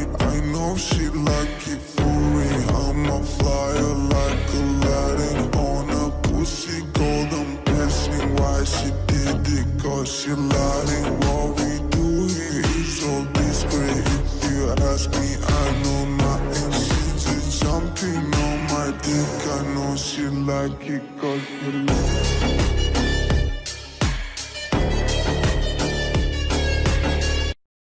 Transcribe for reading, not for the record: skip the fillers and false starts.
I know she like it for me. I'm a flyer like Aladdin on a pussy golden blessing. Why she did it? Cause she lying. What we do here is all discreet. If you ask me, I know nothing. She just jumping on my dick. I know she like it cause she like it.